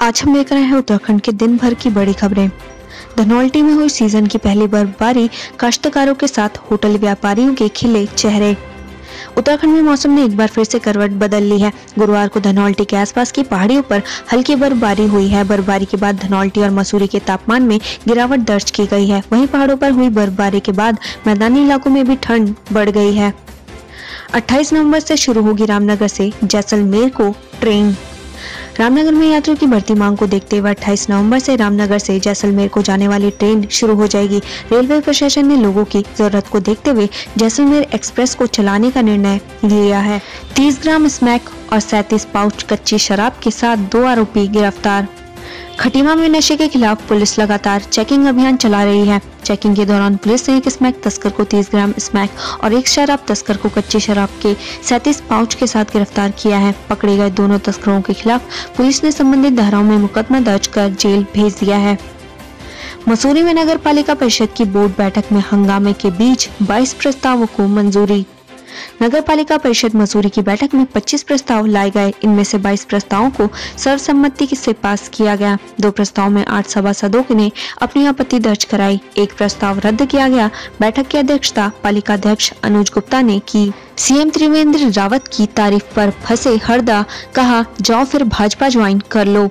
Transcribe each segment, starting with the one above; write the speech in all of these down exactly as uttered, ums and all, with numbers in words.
आज हम लेकर आए हैं उत्तराखंड के दिन भर की बड़ी खबरें। धनौल्टी में हुई सीजन की पहली बर्फबारी, काश्तकारों के साथ होटल व्यापारियों के खिले चेहरे। उत्तराखंड में मौसम ने एक बार फिर से करवट बदल ली है। गुरुवार को धनौल्टी के आसपास की पहाड़ियों पर हल्की बर्फबारी हुई है। बर्फबारी के बाद धनौल्टी और मसूरी के तापमान में गिरावट दर्ज की गई है। वहीं पहाड़ों पर हुई बर्फबारी के बाद मैदानी इलाकों में भी ठंड बढ़ गई है। अट्ठाईस नवंबर से शुरू होगी रामनगर से जैसलमेर को ट्रेन। रामनगर में यात्रियों की बढ़ती मांग को देखते हुए अट्ठाईस नवंबर से रामनगर से जैसलमेर को जाने वाली ट्रेन शुरू हो जाएगी। रेलवे प्रशासन ने लोगों की जरूरत को देखते हुए जैसलमेर एक्सप्रेस को चलाने का निर्णय लिया है। तीस ग्राम स्मैक और सैंतीस पाउच कच्ची शराब के साथ दो आरोपी गिरफ्तार। खटीमा में नशे के खिलाफ पुलिस लगातार चेकिंग अभियान चला रही है। चेकिंग के दौरान पुलिस ने एक स्मैक तस्कर को तीस ग्राम स्मैक और एक शराब तस्कर को कच्ची शराब के सैंतीस पाउच के साथ गिरफ्तार किया है। पकड़े गए दोनों तस्करों के खिलाफ पुलिस ने संबंधित धाराओं में मुकदमा दर्ज कर जेल भेज दिया है। मसूरी में नगर पालिका परिषद की बोर्ड बैठक में हंगामे के बीच बाईस प्रस्तावों को मंजूरी। नगर पालिका परिषद मसूरी की बैठक में पच्चीस प्रस्ताव लाए गए। इनमें से बाईस प्रस्तावों को सर्वसम्मति से पास किया गया। दो प्रस्ताव में आठ सभासदों ने अपनी आपत्ति दर्ज कराई। एक प्रस्ताव रद्द किया गया। बैठक की अध्यक्षता पालिका अध्यक्ष अनुज गुप्ता ने की। सीएम त्रिवेंद्र रावत की तारीफ पर फंसे हरदा, कहा जाओ फिर भाजपा ज्वाइन कर लो।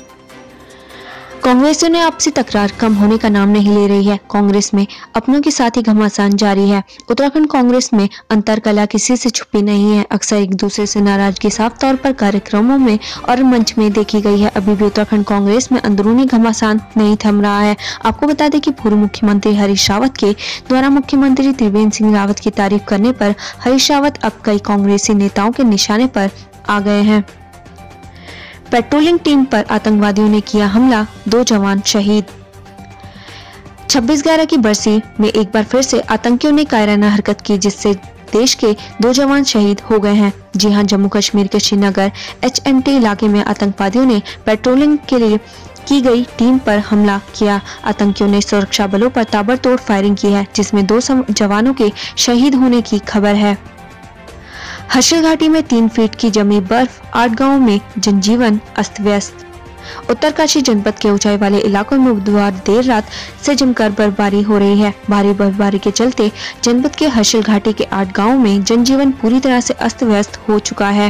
कांग्रेसियों ने आपसी तकरार कम होने का नाम नहीं ले रही है। कांग्रेस में अपनों के साथ ही घमासान जारी है। उत्तराखंड कांग्रेस में अंतरकला किसी से छुपी नहीं है। अक्सर एक दूसरे से नाराजगी साफ तौर पर कार्यक्रमों में और मंच में देखी गई है। अभी भी उत्तराखंड कांग्रेस में अंदरूनी घमासान नहीं थम रहा है। आपको बता दें कि पूर्व मुख्यमंत्री हरीश रावत के द्वारा मुख्यमंत्री त्रिवेंद्र सिंह रावत की तारीफ करने पर हरीश रावत अब कई कांग्रेसी नेताओं के निशाने पर आ गए हैं। पेट्रोलिंग टीम पर आतंकवादियों ने किया हमला, दो जवान शहीद। छब्बीस ग्यारह की बरसी में एक बार फिर से आतंकियों ने कायराना हरकत की, जिससे देश के दो जवान शहीद हो गए हैं। जी हां, जम्मू कश्मीर के श्रीनगर एच एम टी इलाके में आतंकवादियों ने पेट्रोलिंग के लिए की गई टीम पर हमला किया। आतंकियों ने सुरक्षा बलों पर ताबड़तोड़ फायरिंग की है, जिसमें दो जवानों के शहीद होने की खबर है। हर्षिल घाटी में तीन फीट की जमी बर्फ, आठ गांवों में जनजीवन अस्त व्यस्त। उत्तरकाशी जनपद के ऊंचाई वाले इलाकों में बुधवार देर रात से जमकर बर्फबारी हो रही है। भारी बर्फबारी के चलते जनपद के हर्षिल घाटी के आठ गांवों में जनजीवन पूरी तरह से अस्त व्यस्त हो चुका है।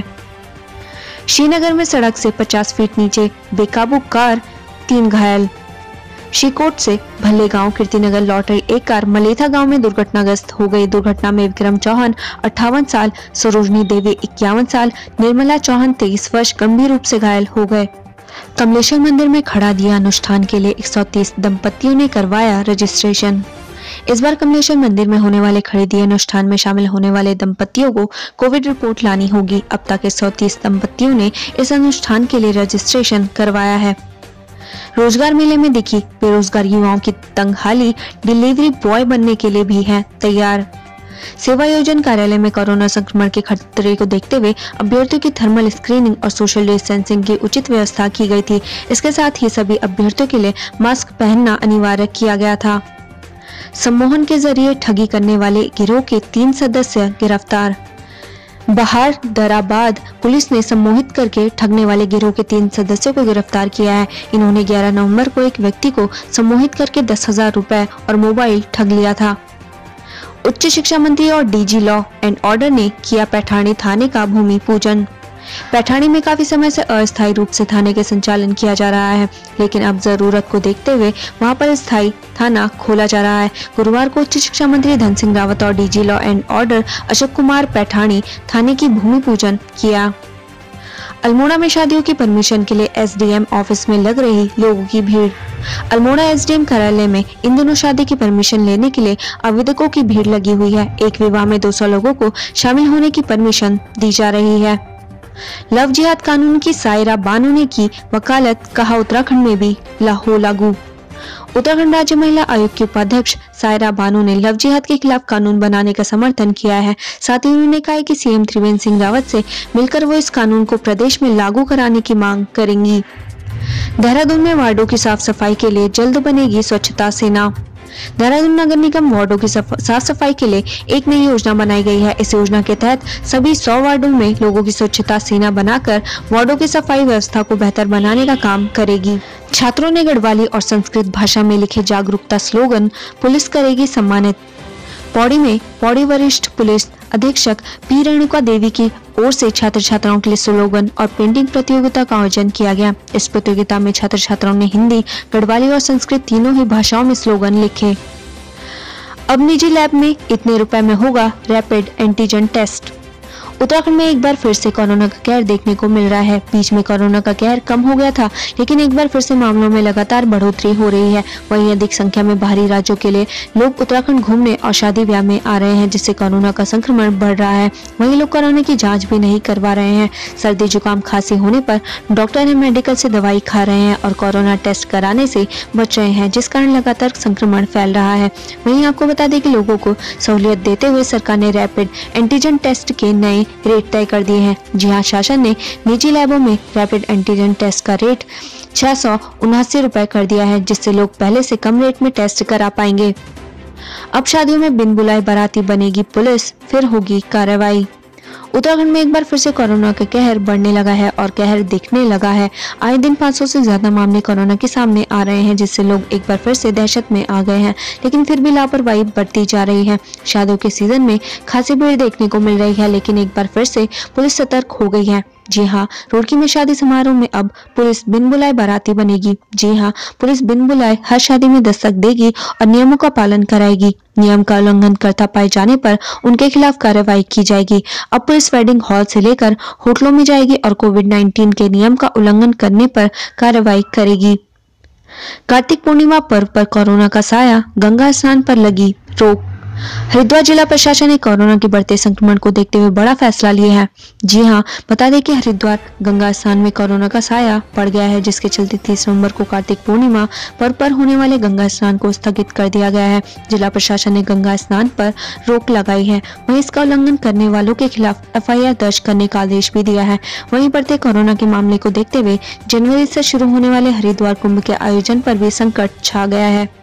श्रीनगर में सड़क से पचास फीट नीचे बेकाबू कार, तीन घायल। श्रीकोट से भल्ले गांव कीर्तिनगर लौट रही एक कार मलेथा गांव में दुर्घटनाग्रस्त हो गई। दुर्घटना में विक्रम चौहान अट्ठावन साल, सरोजनी देवी इक्यावन साल, निर्मला चौहान तेईस वर्ष गंभीर रूप से घायल हो गए। कमलेश्वर मंदिर में खड़ा दिया अनुष्ठान के लिए एक सौ तीस दंपतियों ने करवाया रजिस्ट्रेशन। इस बार कमलेश्वर मंदिर में होने वाले खड़े दिए अनुष्ठान में शामिल होने वाले दंपतियों को कोविड रिपोर्ट लानी होगी। अब तक एक सौ तीस दंपतियों ने इस अनुष्ठान के लिए रजिस्ट्रेशन करवाया है। रोजगार मेले में दिखी बेरोजगार युवाओं की तंगहाली, डिलीवरी बॉय बनने के लिए भी हैं तैयार। सेवा योजन कार्यालय में कोरोना संक्रमण के खतरे को देखते हुए अभ्यर्थियों की थर्मल स्क्रीनिंग और सोशल डिस्टेंसिंग की उचित व्यवस्था की गई थी। इसके साथ ही सभी अभ्यर्थियों के लिए मास्क पहनना अनिवार्य किया गया था। सम्मोहन के जरिए ठगी करने वाले गिरोह के तीन सदस्य गिरफ्तार। बहार दराबाद पुलिस ने सम्मोहित करके ठगने वाले गिरोह के तीन सदस्यों को गिरफ्तार किया है। इन्होंने ग्यारह नवंबर को एक व्यक्ति को सम्मोहित करके दस हजार रुपए और मोबाइल ठग लिया था। उच्च शिक्षा मंत्री और डीजी लॉ एंड ऑर्डर ने किया पैठाणी थाने का भूमि पूजन। पैठाणी में काफी समय से अस्थायी रूप से थाने के संचालन किया जा रहा है, लेकिन अब जरूरत को देखते हुए वहां पर स्थायी थाना खोला जा रहा है। गुरुवार को उच्च शिक्षा मंत्री धन सिंह रावत और DG law and order Ashok Kumar Paithani थाने की भूमि पूजन किया। अल्मोड़ा में शादियों की परमिशन के लिए एसडीएम ऑफिस में लग रही लोगों की भीड़। अल्मोड़ा एसडीएम कार्यालय में इन दिनों शादी की परमिशन लेने के लिए आवेदकों की भीड़ लगी हुई है। एक विवाह में दो सौ लोगों को शामिल होने की परमिशन दी जा रही है। लव जिहाद कानून की सायरा बानो ने की वकालत, कहा उत्तराखंड में भी हो लागू। उत्तराखंड राज्य महिला आयोग की उपाध्यक्ष सायरा बानो ने लव जिहाद के खिलाफ कानून बनाने का समर्थन किया है। साथ ही उन्होंने कहा कि सीएम त्रिवेंद्र सिंह रावत से मिलकर वो इस कानून को प्रदेश में लागू कराने की मांग करेंगी। देहरादून में वार्डों की साफ सफाई के लिए जल्द बनेगी स्वच्छता सेना। देहरादून नगर निगम वार्डों की साफ सफाई के लिए एक नई योजना बनाई गई है। इस योजना के तहत सभी सौ वार्डों में लोगों की स्वच्छता सेना बनाकर वार्डों की सफाई व्यवस्था को बेहतर बनाने का काम करेगी। छात्रों ने गढ़वाली और संस्कृत भाषा में लिखे जागरूकता स्लोगन पुलिस करेगी सम्मानित। पौड़ी में पौड़ी वरिष्ठ पुलिस अधीक्षक पी रेणुका देवी की ओर से छात्र छात्राओं के लिए स्लोगन और पेंटिंग प्रतियोगिता का आयोजन किया गया। इस प्रतियोगिता में छात्र छात्राओं ने हिंदी, गढ़वाली और संस्कृत तीनों ही भाषाओं में स्लोगन लिखे। अब निजी लैब में इतने रुपए में होगा रैपिड एंटीजन टेस्ट। उत्तराखंड में एक बार फिर से कोरोना का कहर देखने को मिल रहा है। बीच में कोरोना का कहर कम हो गया था, लेकिन एक बार फिर से मामलों में लगातार बढ़ोतरी हो रही है। वहीं अधिक संख्या में बाहरी राज्यों के लिए लोग उत्तराखंड घूमने और शादी ब्याह में आ रहे हैं, जिससे कोरोना का संक्रमण बढ़ रहा है। वहीं लोग कोरोना की जाँच भी नहीं करवा रहे हैं। सर्दी जुकाम खांसी होने पर डॉक्टर या मेडिकल से दवाई खा रहे हैं और कोरोना टेस्ट कराने से बच रहे हैं, जिस कारण लगातार संक्रमण फैल रहा है। वहीं आपको बता दें कि लोगों को सहूलियत देते हुए सरकार ने रैपिड एंटीजन टेस्ट के नए रेट तय कर दिए हैं। जी हां, शासन ने निजी लैबों में रैपिड एंटीजन टेस्ट का रेट छह सौ उनासी रुपए कर दिया है, जिससे लोग पहले से कम रेट में टेस्ट करा पाएंगे। अब शादियों में बिन बुलाए बाराती बनेगी पुलिस, फिर होगी कार्रवाई। उत्तराखंड में एक बार फिर से कोरोना का कहर बढ़ने लगा है और कहर दिखने लगा है। आए दिन पाँच सौ से ज्यादा मामले कोरोना के सामने आ रहे हैं, जिससे लोग एक बार फिर से दहशत में आ गए हैं, लेकिन फिर भी लापरवाही बढ़ती जा रही है। शादियों के सीजन में खासी भीड़ देखने को मिल रही है, लेकिन एक बार फिर से पुलिस सतर्क हो गई है। जी हाँ, रुड़की में शादी समारोह में अब पुलिस बिन बुलाए बाराती बनेगी। जी हाँ, पुलिस बिन बुलाए हर शादी में दस्तक देगी और नियमों का पालन कराएगी। नियम का उल्लंघन करता पाए जाने पर उनके खिलाफ कार्रवाई की जाएगी। अब पुलिस वेडिंग हॉल से लेकर होटलों में जाएगी और कोविड नाइन्टीन के नियम का उल्लंघन करने पर कार्रवाई करेगी। कार्तिक पूर्णिमा पर्व पर कोरोना का साया, गंगा स्नान पर लगी रोक। हरिद्वार जिला प्रशासन ने कोरोना के बढ़ते संक्रमण को देखते हुए बड़ा फैसला लिया है। जी हां, बता दें कि हरिद्वार गंगा स्नान में कोरोना का साया पड़ गया है, जिसके चलते तीस नवंबर को कार्तिक पूर्णिमा पर्व पर होने वाले गंगा स्नान को स्थगित कर दिया गया है। जिला प्रशासन ने गंगा स्नान पर रोक लगाई है। वहीं इसका उल्लंघन करने वालों के खिलाफ एफ आई आर दर्ज करने का आदेश भी दिया है। वहीं बढ़ते कोरोना के मामले को देखते हुए जनवरी से शुरू होने वाले हरिद्वार कुंभ के आयोजन पर भी संकट छा गया है।